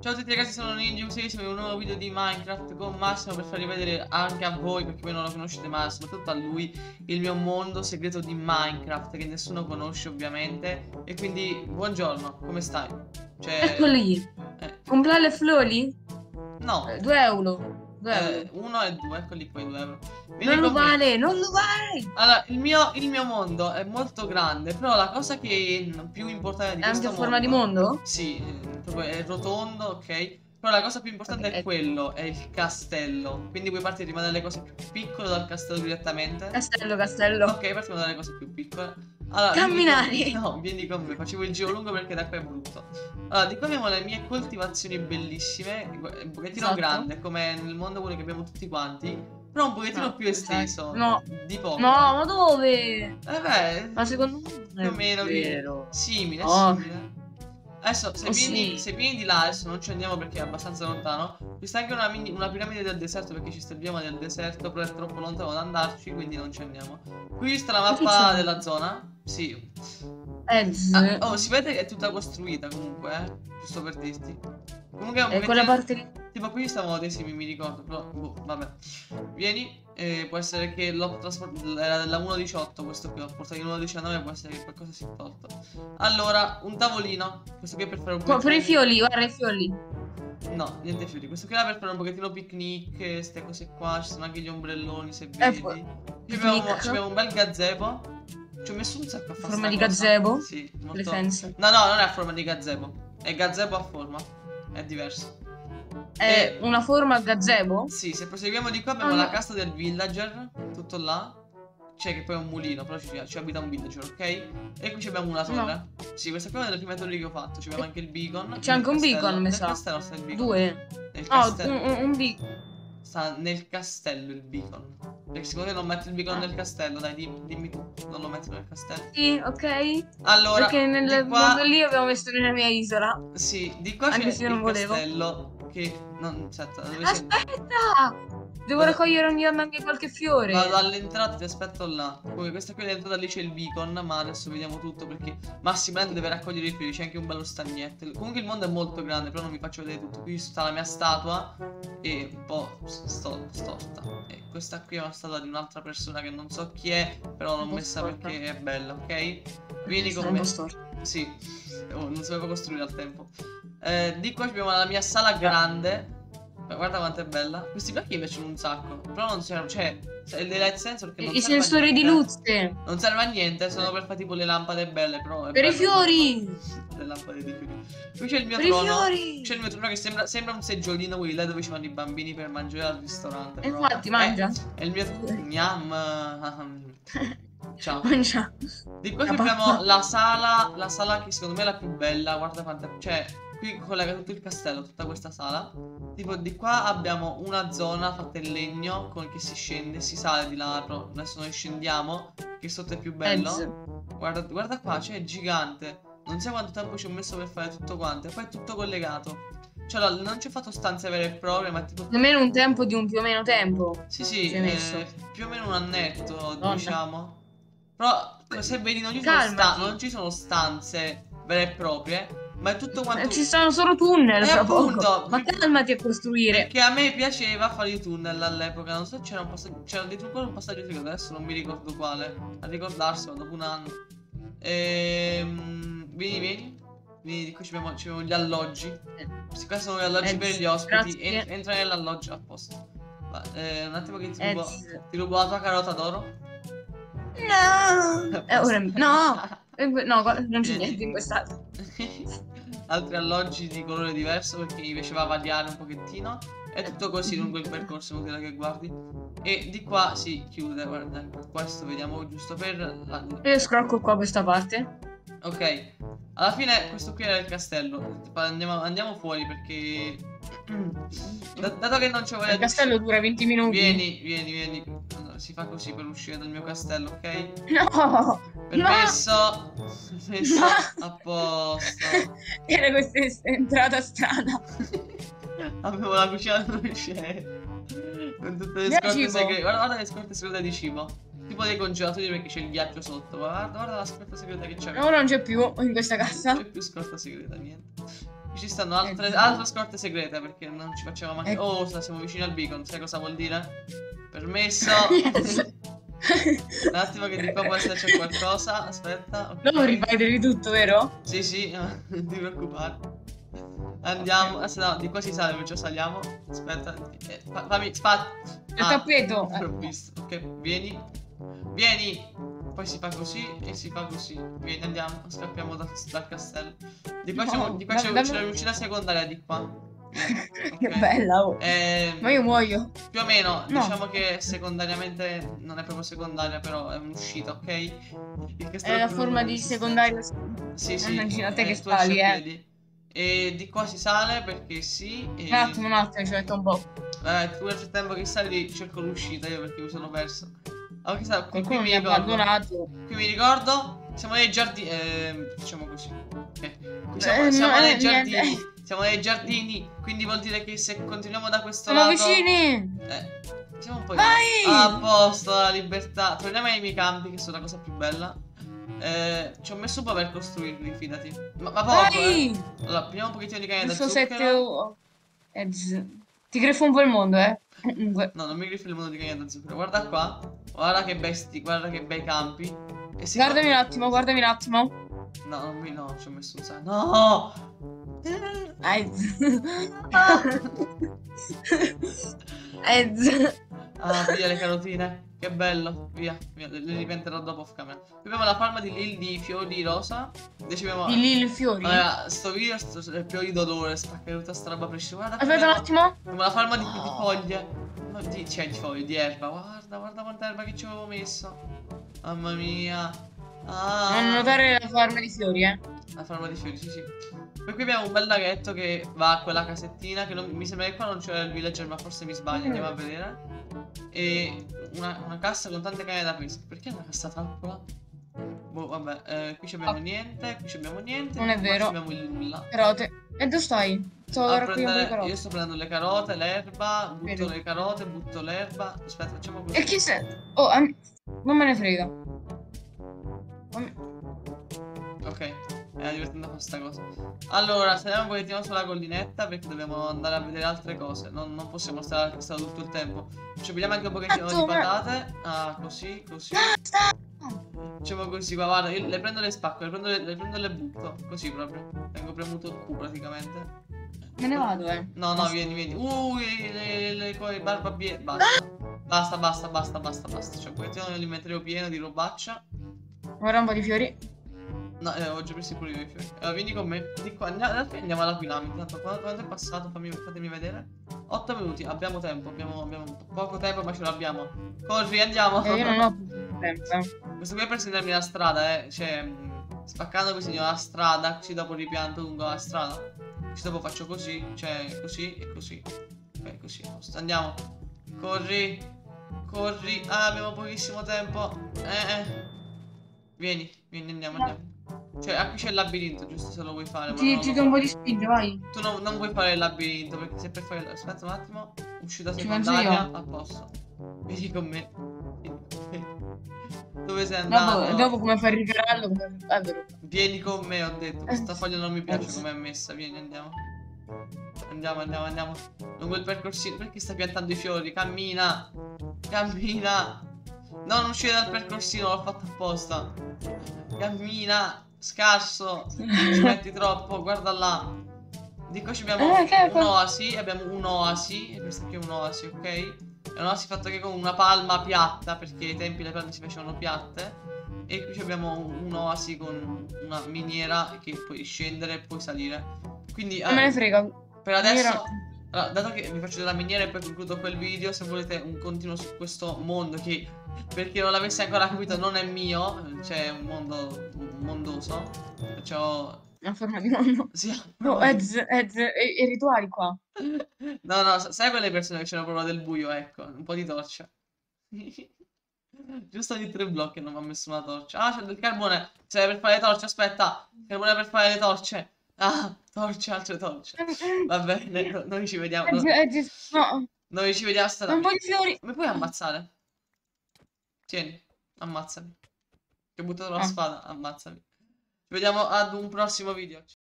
Ciao a tutti ragazzi, sono Ninja6, siamo in un nuovo video di Minecraft con Massimo per farvi vedere anche a voi, perché voi non lo conoscete ma soprattutto a lui, il mio mondo segreto di Minecraft che nessuno conosce ovviamente. E quindi buongiorno, come stai? Cioè... Eccoli, comprare le flori? No, 2 euro. 2 euro. 1 e 2, eccoli qua i 2 euro. Vieni Non lo con me. vale, non lo vale! Allora, il mio mondo è molto grande, però la cosa che è più importante di È anche questo a forma di mondo... mondo? Sì, proprio è rotondo, ok? Però la cosa più importante Ok, è quello, è il castello. Quindi puoi partire prima dalle cose più piccole dal castello direttamente. castello, castello. Ok, partiamo dalle cose più piccole. Allora, vieni con me. Camminare! No, vieni con me, facevo il giro lungo perché da qua è brutto. Allora, di qua abbiamo le mie coltivazioni bellissime, un pochettino Esatto. grande, come nel mondo quello che abbiamo tutti quanti, però un pochettino No, più esteso, no, di poco. no, ma dove? Beh, Ma secondo me non più è o meno vero. simile, Oh, simile. Adesso, se oh vieni, sì. se vieni di là, adesso non ci andiamo perché è abbastanza lontano. Ci sta anche una piramide del deserto perché ci sta il bioma del deserto, però è troppo lontano da andarci, quindi non ci andiamo. Qui sta la Ma che mappa c'è? della zona. Sì. Oh, si vede che è tutta costruita comunque, giusto per dirti. Comunque è un E quella pochettino... parte lì. Tipo qui stavamo desimi, mi ricordo, però boh, vabbè. Vieni, può essere che l'ho trasportato, era della 1.18 questo qui, l'ho portato in 1.19, può essere che qualcosa si è tolto. Allora, un tavolino, questo qui è per fare un Per i pochettino... fiori, guarda i fiori. No, niente fiori, questo qui è per fare un pochettino picnic, queste cose qua, ci sono anche gli ombrelloni se E vedi. poi, Ci abbiamo un bel gazebo. Ci ho messo un sacco a fare forma sta di cosa. gazebo. Sì, Le molto... fence. No, no, non è a forma di gazebo, è gazebo a forma, è diverso. È una forma a gazebo? Sì, se proseguiamo di qua Ah, abbiamo la no. casa del villager, tutto là. C'è che poi è un mulino, però ci abita un villager, ok? E qui abbiamo una torre. No. Sì, questa qua è una delle prime torri che ho fatto. Abbiamo anche il beacon. C'è anche un beacon, mi Nel sa. castello sta il beacon. 2. Nel Oh, castello. un beacon. Sta nel castello il beacon. Perché secondo te non metti il beacon nel castello? Dai, dimmi tu. Non lo metti nel castello. Sì, ok. Allora, Perché nel di qua... mondo lì abbiamo messo nella mia isola. Sì, di qua Anche c'è se io il non volevo. castello. Che... Non... Aspetta, dove sei? Aspetta! Devo Vado- raccogliere ogni giorno anche qualche fiore. Vado all'entrata, ti aspetto là. Come questa qui all'entrata lì c'è il beacon, ma adesso vediamo tutto perché Massimiliano deve raccogliere i fiori, c'è anche un bello stagnetto. Comunque il mondo è molto grande, però non vi faccio vedere tutto. Qui sta la mia statua e un po' storta. E questa qui è una statua di un'altra persona che non so chi è, però l'ho Un po' messa storta. perché è bella, ok? Vieni con Sono un po' me. storta. Sì, oh, non sapevo costruire al tempo. Di qua abbiamo la mia sala grande. Guarda quanto è bella. Questi blocchi mi piacciono un sacco. Però non servono. Cioè, il light sensor che non I serve a sensori di niente. luce. Non serve a niente. Sono per fare tipo le lampade belle. Però è Per i bello. fiori. Le lampade di fiori. Qui c'è il mio Per i trono. fiori. C'è il mio trono che sembra un seggiolino quelli là dove ci vanno i bambini per mangiare al ristorante. E Però infatti, mangia. è il mio Gnam. Ciao. Mangia. Di qua La abbiamo pappa. la sala che secondo me è la più bella, guarda quanta... Cioè, qui collega tutto il castello, tutta questa sala. Tipo, di qua abbiamo una zona fatta in legno, che si scende, si sale di là, però adesso noi scendiamo, che sotto è più bello. Guarda qua, cioè è gigante. Non so quanto tempo ci ho messo per fare tutto quanto, e poi è tutto collegato. Cioè, non ci ho fatto stanze vere e proprie, ma tipo... Più o meno un tempo di un più o meno tempo. Sì, sì, Ci hai messo. più o meno un annetto, Madonna. diciamo. Però se vedi Calmati. non ci sono stanze vere e proprie, ma è tutto quanto... Ci sono solo tunnel fra appunto, poco. Ma calmati a costruire. perché a me piaceva fare i tunnel all'epoca. Non so, c'era dentro ancora un passaggio segreto, adesso non mi ricordo quale. A ricordarselo dopo un anno. Vieni. Vieni, di qui ci abbiamo gli alloggi. Questi qua sono gli alloggi per gli ospiti. Grazie. Entra nell'alloggio a posto. Un attimo che Ez. ti rubo la tua carota d'oro. No. Ora no. No, non c'è niente in quest'altro. Altri alloggi di colore diverso perché mi piaceva variare un pochettino. È tutto così lungo il percorso, inutile che guardi. E di qua si chiude, guarda, questo vediamo giusto per... Io scrocco qua questa parte. Ok, alla fine questo qui era il castello. Andiamo fuori perché... dato che non c'è voglia Il castello dura 20 minuti. Vieni. Allora, si fa così per uscire dal mio castello, ok? No. Permesso. Permesso. No. A posto. Era questa entrata strana. Avevo la cucina dove c'è. Con tutte le Via scorte cibo. segrete. Guarda le scorte segrete di cibo. Tipo dei congelatori perché c'è il ghiaccio sotto. Guarda la scorta segreta che c'è. Ora non c'è più in questa Non cassa. c'è più scorta segreta, niente. Qui ci stanno altre scorte segrete perché non ci facciamo mai. Ecco. Oh, siamo vicini al beacon. Sai cosa vuol dire? Permesso. Yes. Un attimo che di qua può esserci qualcosa. Aspetta. Ok. Dopo ripetere di tutto, vero? Sì, sì, non ti preoccupare. Andiamo. Aspetta, no, di qua si sale, perciò saliamo. Aspetta. Fammi. Il tappeto. L'ho visto. Ok, vieni. Vieni. Poi si fa così e si fa così. Vieni, andiamo. Scappiamo dal castello. Di qua No, c'è l'uscita secondaria di qua. Che Ok. bella, oh. Ma io muoio. Più o meno, No. diciamo che secondariamente non è proprio secondaria, però è un'uscita, ok? Il È castello la più forma lungo di dell'esistenza. secondaria. Sì, sì. Immagina te che tu esci sali, a piedi. E di qua si sale perché sì. E... Un attimo, ci metto un po'. tu nel frattempo che sali cerco l'uscita io perché mi sono perso. Ah, qui Qualcuno mi mi ha ricordo. abbandonato. Qui mi ricordo. Siamo nei giardini. Facciamo così. Ok. Qui no, siamo nei giardini. niente. Siamo nei giardini. Quindi vuol dire che se continuiamo da questo Siamo lato. vicini. Siamo un po' Vai! a posto, la libertà. Torniamo ai miei campi, che sono la cosa più bella. Ci ho messo un po' per costruirli, fidati. Ma poco, Vai! Allora, prendiamo un pochettino di canna da Giusto 7 zucchero. Ti greffo un po' il mondo, Comunque. No, non mi griffi il mondo di canna da zucchero. Guarda qua. Guarda che guarda che bei campi. E si Guardami un attimo, guardami un attimo. No, no, ci ho messo un sacco. No! Via le carotine. Che bello. Via. Le ripenterò dopo off camera. Qui abbiamo la palma di lil di fiori rosa. Invece abbiamo. Di lì il fiori. Allora, sto video è pieno di dolore. Spacca tutta sta roba precisa. Guarda. Aspetta un attimo. Abbiamo la palma di foglie. Cioè di foglie, di erba. Guarda quanta erba che ci avevo messo. Mamma mia. Non notare la forma di fiori, La forma di fiori, sì, sì. Poi qui abbiamo un bel laghetto che va a quella casettina. Che mi sembra che qua non c'era il villager, ma forse mi sbaglio. Andiamo a vedere. E una cassa con tante canne da pesca. Perché è una cassa trappola? Boh, vabbè, qui abbiamo niente, qui abbiamo niente. Non è vero. Qui abbiamo il nulla. Carote. E dove stai? Sto raccogliendo le carote. Io sto prendendo le carote, l'erba, butto Vero. le carote, butto l'erba. Aspetta, facciamo così. E chi sei? Oh, non me ne frega. Ok, è divertente questa cosa. Allora, saliamo un pochettino sulla collinetta perché dobbiamo andare a vedere altre cose. Non possiamo stare al castello tutto il tempo. Ci prendiamo anche un pochettino di patate. Ah, così. Facciamo così, qua, guarda, io le prendo e le spacco, le prendo e le butto. Così proprio. Tengo premuto il Q praticamente. Me ne vado, No, vieni. Le barbabiere. Basta. C'è un pochettino nell'inventario pieno di robaccia. Guarda un po' di fiori. No, ho già preso pure io i fiori. Allora, vieni con me. Di qua, andiamo alla piramide. Tanto, quanto è passato? Fatemi vedere. 8 minuti, abbiamo tempo. Abbiamo poco tempo, ma ce l'abbiamo. Corri, andiamo. Io non ho più tempo. Questo qui è per segnarmi la strada, Cioè, spaccando qui segno la strada, così dopo ripianto lungo la strada. Così dopo faccio così, cioè così e così. Ok, così. Andiamo. Corri. Ah, abbiamo pochissimo tempo. Vieni, andiamo. Cioè, qui c'è il labirinto, giusto se lo vuoi fare. Ti do un po' di spinta, vai. Tu non vuoi fare il labirinto, perché se per fare. Aspetta un attimo. Uscita Ci penso secondaria, io. a posto. Vieni con me. Dove sei andato? Dopo come fai il ricarallo? È vero. Vieni con me, ho detto. Questa foglia non mi piace come è messa. Vieni, andiamo. Andiamo. Lungo il percorsino. Perché stai piantando i fiori? Cammina. No, non uscire dal percorsino, l'ho fatto apposta. Cammina. Scarso. Ci metti troppo. Guarda là. Di qua abbiamo un'oasi. Abbiamo un'oasi. E questa qui è un'oasi, ok? È un'oasi fatta che con una palma piatta. Perché ai tempi le palme si facevano piatte. E qui abbiamo un'oasi con una miniera che puoi scendere e puoi salire. Quindi non me ne frega. per adesso, allora, dato che vi faccio della miniera e poi concludo quel video, se volete un continuo su questo mondo che, per chi non l'avesse ancora capito, non è mio, cioè è un mondo mondoso, perciò. Una forma di mondo. Sì. No, e rituali qua. No, sai quelle persone che c'hanno paura del buio, ecco, un po' di torcia. Giusto di 3 blocchi non mi ha messo una torcia. Ah, c'è del carbone. Serve per fare le torce, aspetta. Carbone per fare le torce. Ah, torce, altre torce. Va bene, noi ci vediamo. No. Noi ci vediamo stasera. Un po' di fiori. Mi puoi ammazzare? Tieni, ammazzami. Ti ho buttato la spada, ammazzami. Ci vediamo ad un prossimo video.